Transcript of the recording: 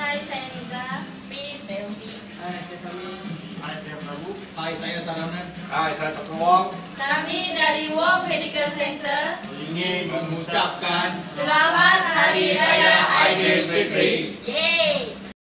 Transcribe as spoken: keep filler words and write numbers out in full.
Hai, saya Niza. Pi, saya Umi. Hai, saya Kami. Hai, saya Prabu. Hai, saya Saranan. Hai, saya Tok Wong. Kami dari Wong Medical Center Ingin mengucapkan Selamat Hari Raya Aidilfitri. Yeay!